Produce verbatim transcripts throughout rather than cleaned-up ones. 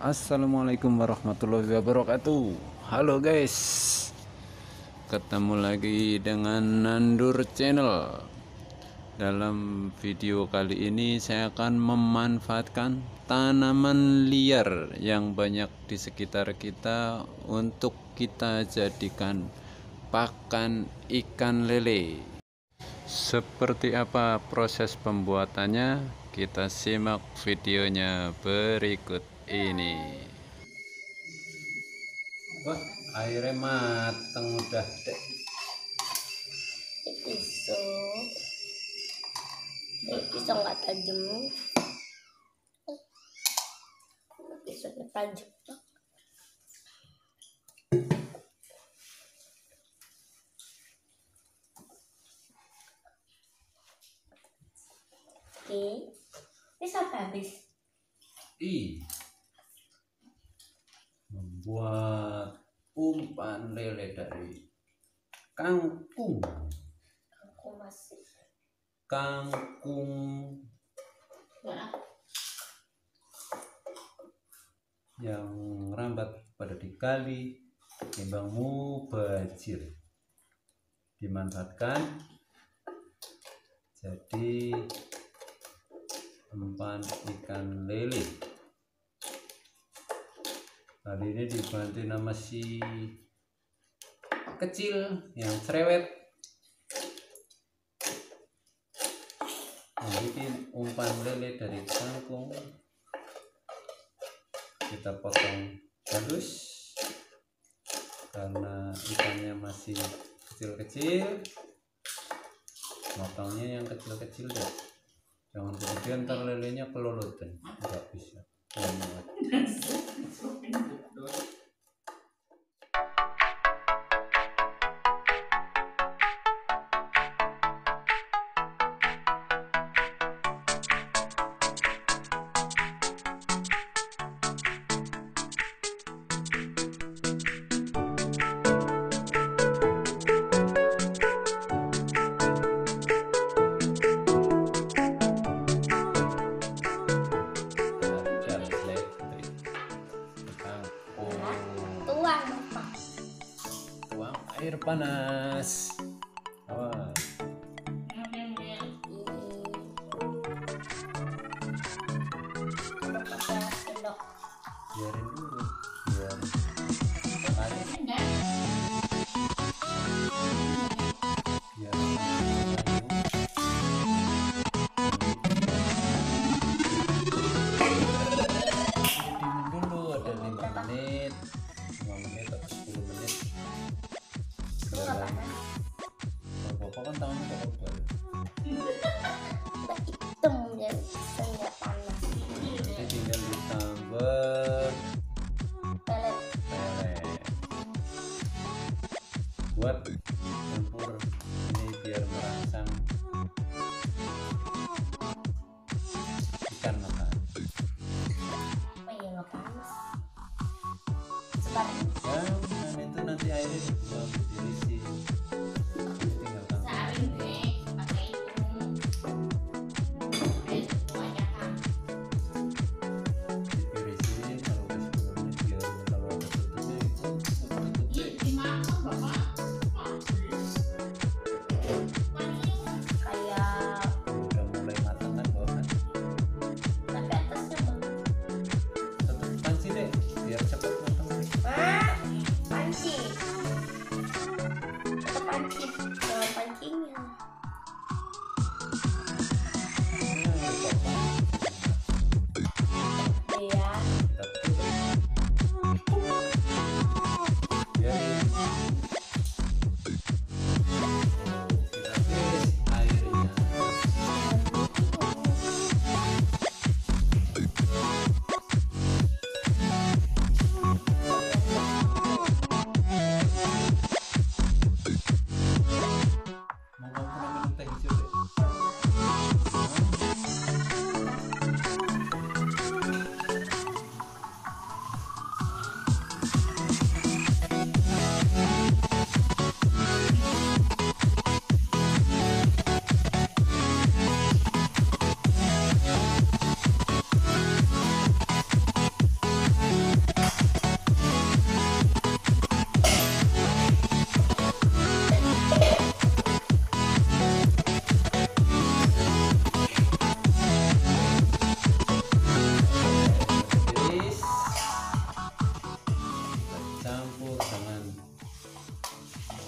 Assalamualaikum warahmatullahi wabarakatuh. Halo guys, ketemu lagi dengan Nandur Channel. Dalam video kali ini saya akan memanfaatkan tanaman liar yang banyak di sekitar kita untuk kita jadikan pakan ikan lele. Seperti apa proses pembuatannya? Kita simak videonya berikut ini. Wah, airnya mateng udah deh. Pisau, pisau nggak tajam, pisaunya tajam. Oke, ini sampai habis. I membuat umpan lele dari kangkung. Aku masih. Kangkung Ya. yang merambat pada di kali timbang mubazir dimanfaatkan jadi umpan ikan lele. Kali ini dibantu nama si kecil yang cerewet membuat umpan lele dari kangkung. Kita potong halus karena ikannya masih kecil-kecil, potongnya yang kecil-kecil deh, jangan kemudian ntar lelenya kelolotan, nggak bisa. Tuang, Bapak. Tuang air panas. Awas. Biarin dulu biar air biar dingin dulu, ada lima menit lima menit atau sepuluh menit. Sekarang bapak kan tangannya kok kotor. Udah hitam ya, bisa panas. Nanti tinggal ditambah Pelet. pelet buat campur ini biar merangsang ikan makan. Oh iya, nggak panas. Sekarang Ya, dan itu nanti airnya dibuang diisi, tinggal tambah. Ditirisin kalau ke sepuluh menit biar kalau ada tutupnya itu tutupnya kayak udah mulai matang kan bawahan. tapi atasnya Bang. Tutup panci deh biar cepat matang. Ah, panci.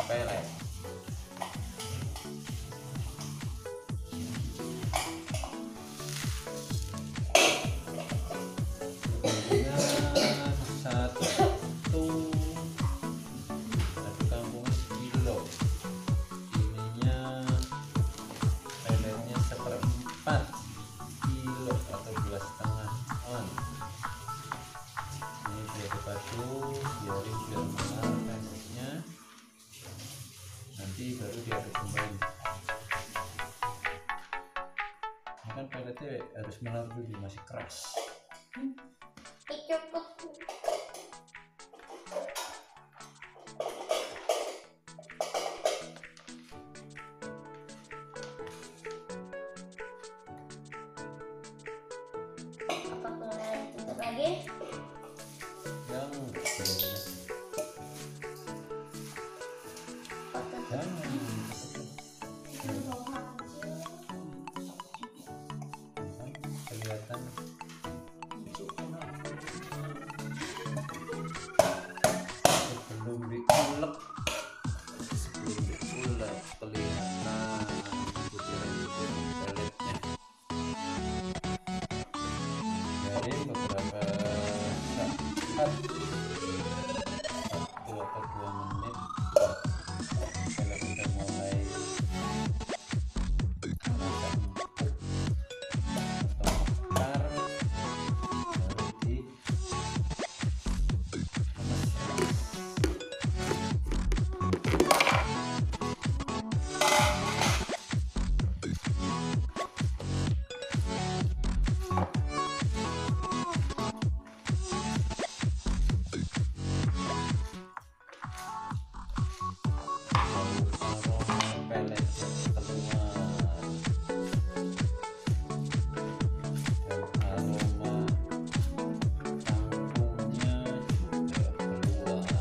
pelet. Kemudian satu satu kangkung sekilo. Ininya peletnya seperempat kilo atau dua setengah on. Ini saya batu biarin biar melar peletnya, nanti baru diaduk kembali. Ini kan peletnya harus melar dulu, masih keras. Cukup. Apa boleh tutup lagi? Yang Foto. jangan kelihatan sebelum diulek, sebelum diulek kelihatan butiran-butiran peletnya. Dari beberapa saat, satu atau dua menit, pelet udah mulai terasa empuk atau mekar, baru di pelet keluar dan aroma kangkungnya juga keluar.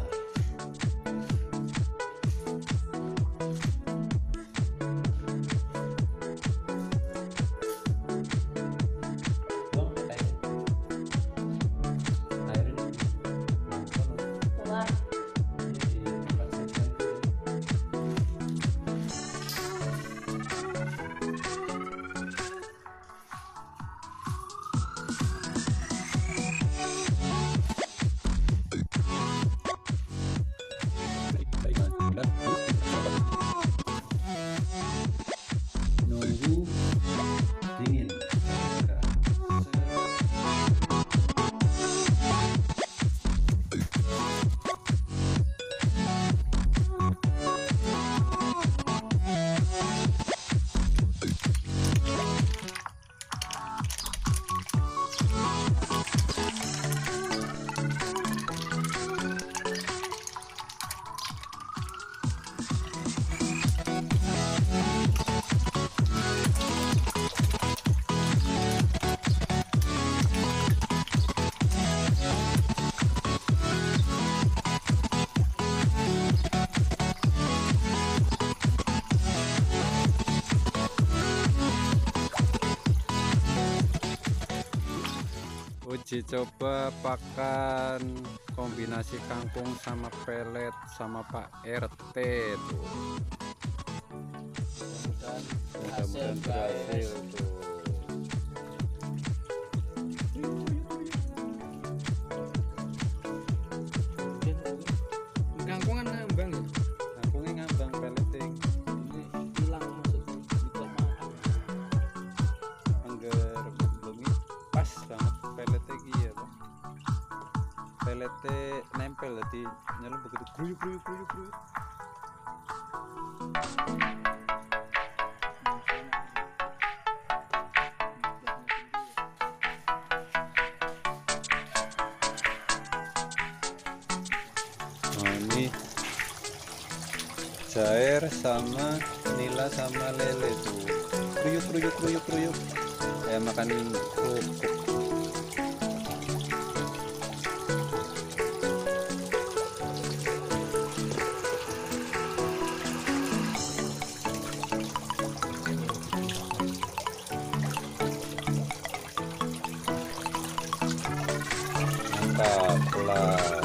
Buang air, airnya Keluar. di tempat saja. Nunggu dingin. Uji coba pakan kombinasi kangkung sama pelet sama Pak R T tuh. Mudah-mudahan berhasil tuh. Kangkungan ngambang ya? Kangkungnya ngambang peletnya Ini hilang maksudnya tidak makan. angger bengi pas banget peletnya iki ya Pak. Peletnya nempel jadi nyelem begitu gruyuk gruyuk gruyuk gruyuk. Nah ini Jair sama Nila sama Lele tuh kruyuk kruyuk kruyuk kruyuk kayak makan kerupuk. Mantap lah.